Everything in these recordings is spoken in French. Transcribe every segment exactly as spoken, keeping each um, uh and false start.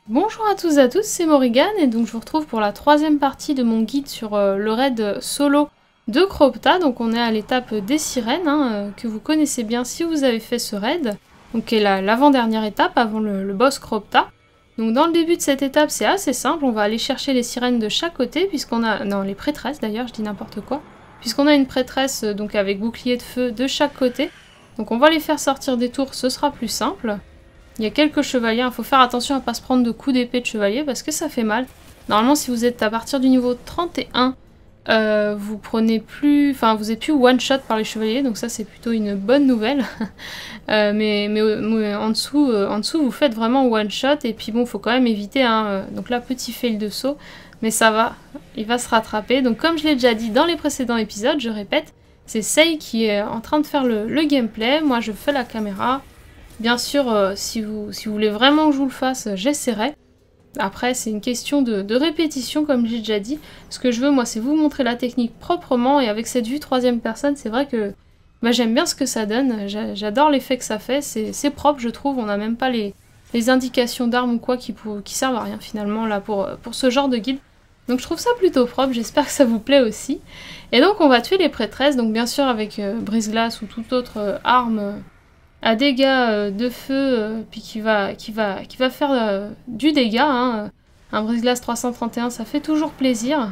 Bonjour à tous et à tous, c'est Morrigan et donc je vous retrouve pour la troisième partie de mon guide sur euh, le raid solo de Chropta. Donc on est à l'étape des sirènes, hein, euh, que vous connaissez bien si vous avez fait ce raid, donc qui est l'avant-dernière étape avant le, le boss Chropta. Donc dans le début de cette étape c'est assez simple, on va aller chercher les sirènes de chaque côté, puisqu'on a... non, les prêtresses d'ailleurs, je dis n'importe quoi. Puisqu'on a une prêtresse euh, donc avec bouclier de feu de chaque côté. Donc on va les faire sortir des tours, ce sera plus simple. Il y a quelques chevaliers, il faut faire attention à ne pas se prendre de coups d'épée de chevalier parce que ça fait mal. Normalement, si vous êtes à partir du niveau trente et un, euh, vous prenez plus... Enfin, vous êtes plus one-shot par les chevaliers, donc ça c'est plutôt une bonne nouvelle. euh, mais, mais, mais en, dessous, euh, en dessous, vous faites vraiment one-shot, et puis bon, il faut quand même éviter. Hein, donc là, petit fail de saut, mais ça va, il va se rattraper. Donc comme je l'ai déjà dit dans les précédents épisodes, je répète, c'est Sei qui est en train de faire le, le gameplay, moi je fais la caméra. Bien sûr, euh, si, vous, si vous voulez vraiment que je vous le fasse, j'essaierai. Après, c'est une question de, de répétition, comme j'ai déjà dit. Ce que je veux, moi, c'est vous montrer la technique proprement, et avec cette vue troisième personne, c'est vrai que bah, j'aime bien ce que ça donne. J'adore l'effet que ça fait. C'est propre, je trouve. On n'a même pas les, les indications d'armes ou quoi qui, pour, qui servent à rien, finalement, là, pour, pour ce genre de guide. Donc je trouve ça plutôt propre, j'espère que ça vous plaît aussi. Et donc, on va tuer les prêtresses, donc bien sûr avec euh, brise-glace ou toute autre euh, arme... Euh, à dégâts euh, de feu, euh, puis qui va, qui va, qui va faire euh, du dégât. Hein. Un brise-glace trois cent trente et un, ça fait toujours plaisir.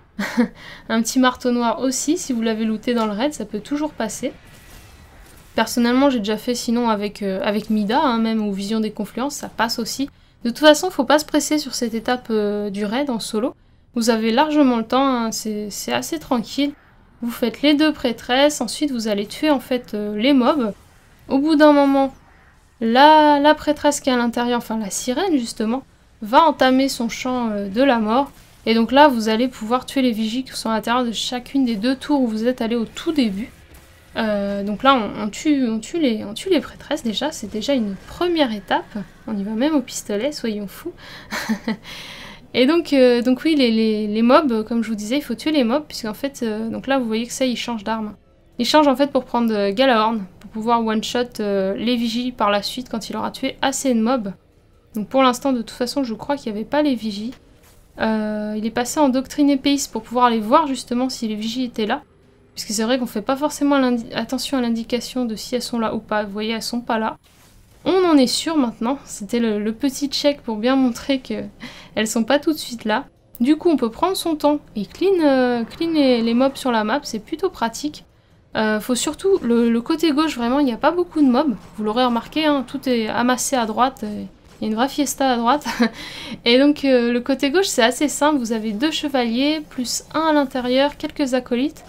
Un petit marteau noir aussi, si vous l'avez looté dans le raid, ça peut toujours passer. Personnellement, j'ai déjà fait sinon avec, euh, avec Mida, hein, même, ou Vision des Confluences, ça passe aussi. De toute façon, faut pas se presser sur cette étape euh, du raid en solo. Vous avez largement le temps, hein, c'est assez tranquille. Vous faites les deux prêtresses, ensuite vous allez tuer en fait euh, les mobs. Au bout d'un moment, la, la prêtresse qui est à l'intérieur, enfin la sirène justement, va entamer son chant euh, de la mort. Et donc là, vous allez pouvoir tuer les vigies qui sont à l'intérieur de chacune des deux tours où vous êtes allé au tout début. Euh, donc là, on, on, tue, on, tue les, on tue les prêtresses déjà, c'est déjà une première étape. On y va même au pistolet, soyons fous. Et donc, euh, donc oui, les, les, les mobs, comme je vous disais, il faut tuer les mobs, puisqu'en fait, euh, donc là, vous voyez que ça, il change d'arme. Il change en fait pour prendre euh, Gjallarhorn, pour pouvoir one-shot euh, les vigies par la suite quand il aura tué assez de mobs. Donc pour l'instant, de toute façon, je crois qu'il n'y avait pas les vigies. Euh, il est passé en doctrine épéiste pour pouvoir aller voir justement si les vigies étaient là. Puisque c'est vrai qu'on fait pas forcément attention à l'indication de si elles sont là ou pas. Vous voyez, elles sont pas là. On en est sûr maintenant. C'était le, le petit check pour bien montrer qu'elles sont pas tout de suite là. Du coup, on peut prendre son temps et clean, euh, clean les, les mobs sur la map. C'est plutôt pratique. Euh, faut surtout, le, le côté gauche, vraiment, il n'y a pas beaucoup de mobs. Vous l'aurez remarqué, hein, tout est amassé à droite. Il y a une vraie fiesta à droite. Et donc, euh, le côté gauche, c'est assez simple. Vous avez deux chevaliers, plus un à l'intérieur, quelques acolytes.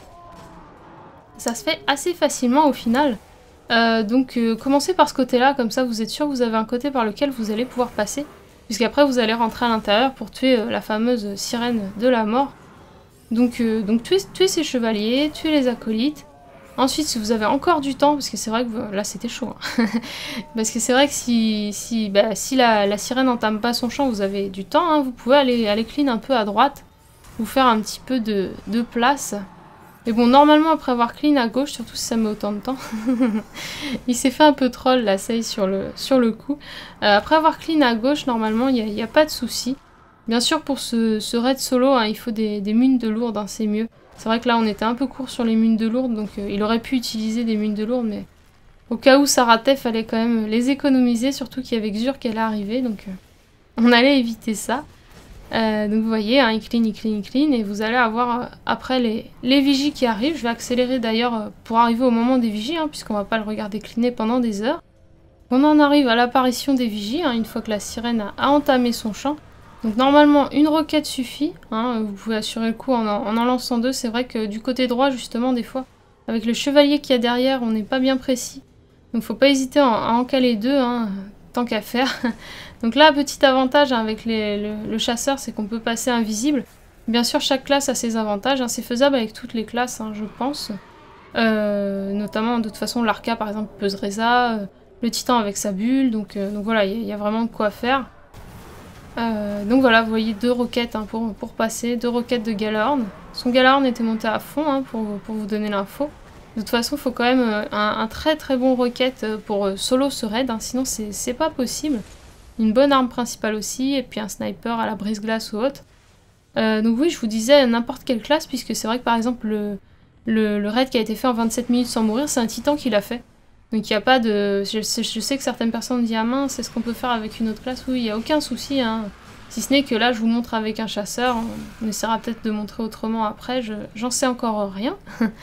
Ça se fait assez facilement au final. Euh, donc, euh, commencez par ce côté-là, comme ça, vous êtes sûr que vous avez un côté par lequel vous allez pouvoir passer. Puisqu'après, vous allez rentrer à l'intérieur pour tuer euh, la fameuse sirène de la mort. Donc, euh, donc tuez, tuez ces chevaliers, tuez les acolytes. Ensuite, si vous avez encore du temps, parce que c'est vrai que vous... là c'était chaud, hein. Parce que c'est vrai que si, si, bah, si la, la sirène n'entame pas son chant, vous avez du temps, hein. Vous pouvez aller, aller clean un peu à droite, vous faire un petit peu de, de place. Mais bon, normalement après avoir clean à gauche, surtout si ça met autant de temps, il s'est fait un peu troll la Sei sur le, sur le coup. Euh, après avoir clean à gauche, normalement il n'y a, a pas de souci. Bien sûr pour ce, ce raid solo, hein, il faut des, des munes de lourdes, hein, c'est mieux. C'est vrai que là on était un peu court sur les munes de lourdes, donc euh, il aurait pu utiliser des munes de lourdes, mais au cas où ça ratait, fallait quand même les économiser, surtout qu'il y avait Xur qui allait arriver, donc euh, on allait éviter ça. Euh, donc vous voyez, hein, il clean, il clean, il clean, et vous allez avoir euh, après les, les vigies qui arrivent. Je vais accélérer d'ailleurs euh, pour arriver au moment des vigies, hein, puisqu'on va pas le regarder cleaner pendant des heures. On en arrive à l'apparition des vigies, hein, une fois que la sirène a, a entamé son chant. Donc normalement une roquette suffit, hein, vous pouvez assurer le coup en en, en, en lançant deux. C'est vrai que du côté droit justement des fois, avec le chevalier qu'il y a derrière, on n'est pas bien précis. Donc faut pas hésiter à en, à en caler deux, hein, tant qu'à faire. Donc là, petit avantage, hein, avec les, le, le chasseur, c'est qu'on peut passer invisible. Bien sûr chaque classe a ses avantages, hein, c'est faisable avec toutes les classes, hein, je pense. Euh, notamment de toute façon l'Arca par exemple, Peuzreza, euh, le Titan avec sa bulle, donc, euh, donc voilà, il y, y a vraiment de quoi faire. Euh, donc voilà, vous voyez deux roquettes, hein, pour, pour passer, deux roquettes de Gjallarhorn. Son Gjallarhorn était monté à fond, hein, pour, pour vous donner l'info. De toute façon, il faut quand même euh, un, un très très bon roquette pour euh, solo ce raid, hein, sinon c'est pas possible. une bonne arme principale aussi, et puis un sniper à la brise-glace ou autre. Euh, donc oui, je vous disais n'importe quelle classe, puisque c'est vrai que par exemple le, le, le raid qui a été fait en vingt-sept minutes sans mourir, c'est un titan qui l'a fait. Donc il n'y a pas de... Je sais, je sais que certaines personnes disent « Ah mince, c'est ce qu'on peut faire avec une autre classe ?» Oui, il n'y a aucun souci, hein. Si ce n'est que là, je vous montre avec un chasseur, on, on essaiera peut-être de montrer autrement après, je, j'en sais encore rien.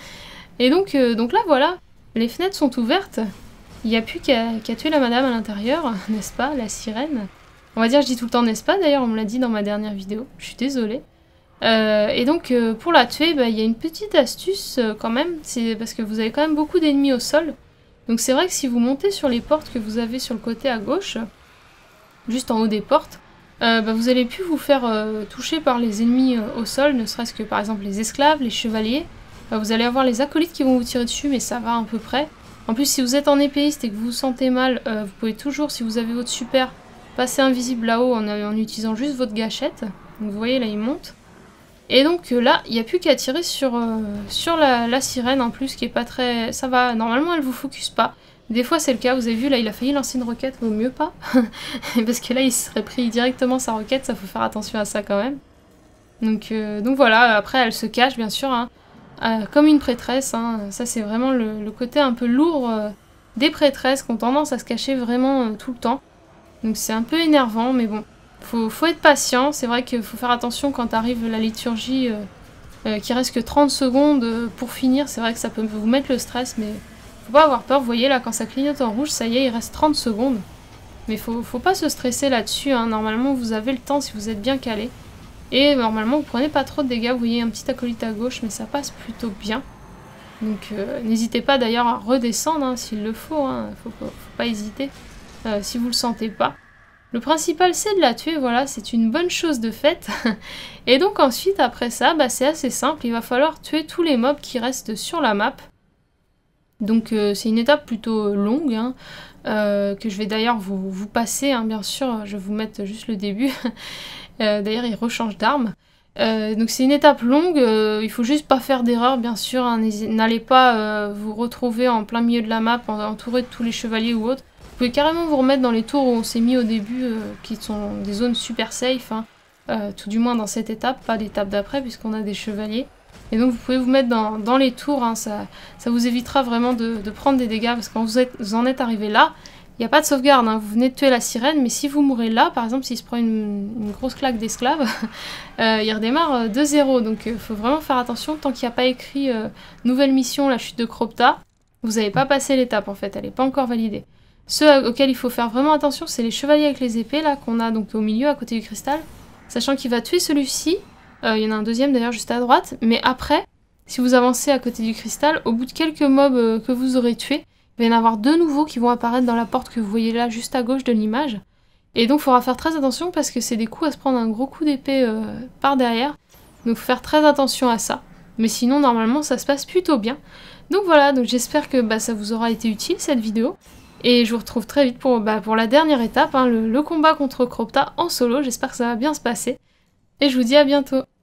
Et donc, euh, donc là, voilà, les fenêtres sont ouvertes, il n'y a plus qu'à qu'à tuer la madame à l'intérieur, n'est-ce pas, la sirène. On va dire, je dis tout le temps n'est-ce pas, d'ailleurs, on me l'a dit dans ma dernière vidéo, je suis désolée. Euh, et donc, euh, pour la tuer, bah, y a une petite astuce euh, quand même, c'est parce que vous avez quand même beaucoup d'ennemis au sol. Donc c'est vrai que si vous montez sur les portes que vous avez sur le côté à gauche, juste en haut des portes, euh, bah, vous allez plus vous faire euh, toucher par les ennemis euh, au sol, ne serait-ce que par exemple les esclaves, les chevaliers. Bah, vous allez avoir les acolytes qui vont vous tirer dessus, mais ça va à peu près. En plus, si vous êtes en épéiste et que vous vous sentez mal, euh, vous pouvez toujours, si vous avez votre super, passer invisible là-haut en, en utilisant juste votre gâchette. Donc vous voyez, là il monte. Et donc euh, là, il n'y a plus qu'à tirer sur, euh, sur la, la sirène en plus, qui est pas très... Ça va, normalement elle vous focus pas. Des fois c'est le cas, vous avez vu, là il a failli lancer une roquette, vaut mieux pas. Parce que là il serait pris directement sa roquette, ça faut faire attention à ça quand même. Donc, euh, donc voilà, après elle se cache bien sûr, hein, euh, comme une prêtresse. Hein. Ça c'est vraiment le, le côté un peu lourd euh, des prêtresses qui ont tendance à se cacher vraiment euh, tout le temps. Donc c'est un peu énervant, mais bon. Faut, faut être patient, c'est vrai qu'il faut faire attention quand arrive la liturgie euh, euh, qui reste que trente secondes euh, pour finir, c'est vrai que ça peut vous mettre le stress, mais faut pas avoir peur, vous voyez là quand ça clignote en rouge, ça y est, il reste trente secondes. Mais faut, faut pas se stresser là-dessus, hein. Normalement vous avez le temps si vous êtes bien calé. Et normalement vous prenez pas trop de dégâts, vous voyez un petit acolyte à gauche, mais ça passe plutôt bien. Donc euh, n'hésitez pas d'ailleurs à redescendre hein, s'il le faut, hein. faut, faut pas hésiter euh, si vous le sentez pas. Le principal c'est de la tuer, voilà, c'est une bonne chose de fait. Et donc ensuite, après ça, bah, c'est assez simple, il va falloir tuer tous les mobs qui restent sur la map. Donc euh, c'est une étape plutôt longue, hein, euh, que je vais d'ailleurs vous, vous passer, hein, bien sûr, je vais vous mettre juste le début. euh, d'ailleurs il rechange d'arme. Euh, donc c'est une étape longue, euh, il faut juste pas faire d'erreur bien sûr, hein, n'allez pas euh, vous retrouver en plein milieu de la map, entouré de tous les chevaliers ou autres. Vous pouvez carrément vous remettre dans les tours où on s'est mis au début, euh, qui sont des zones super safe, hein, euh, tout du moins dans cette étape, pas l'étape d'après puisqu'on a des chevaliers. Et donc vous pouvez vous mettre dans, dans les tours, hein, ça, ça vous évitera vraiment de, de prendre des dégâts, parce que quand vous, êtes, vous en êtes arrivé là, il n'y a pas de sauvegarde, hein, vous venez de tuer la sirène, mais si vous mourrez là, par exemple s'il se prend une, une grosse claque d'esclave, euh, il redémarre de zéro, donc il euh, faut vraiment faire attention, tant qu'il n'y a pas écrit euh, nouvelle mission, la chute de Cropta, vous n'avez pas passé l'étape en fait, elle n'est pas encore validée. Ceux auxquels il faut faire vraiment attention, c'est les chevaliers avec les épées, là, qu'on a donc au milieu, à côté du cristal. Sachant qu'il va tuer celui-ci, euh, il y en a un deuxième d'ailleurs juste à droite, mais après, si vous avancez à côté du cristal, au bout de quelques mobs euh, que vous aurez tués, il va y en avoir deux nouveaux qui vont apparaître dans la porte que vous voyez là, juste à gauche de l'image. Et donc il faudra faire très attention parce que c'est des coups à se prendre un gros coup d'épée euh, par derrière. Donc il faut faire très attention à ça. Mais sinon, normalement, ça se passe plutôt bien. Donc voilà, donc j'espère que bah, ça vous aura été utile cette vidéo. Et je vous retrouve très vite pour, bah, pour la dernière étape, hein, le, le combat contre Cropta en solo. J'espère que ça va bien se passer. Et je vous dis à bientôt.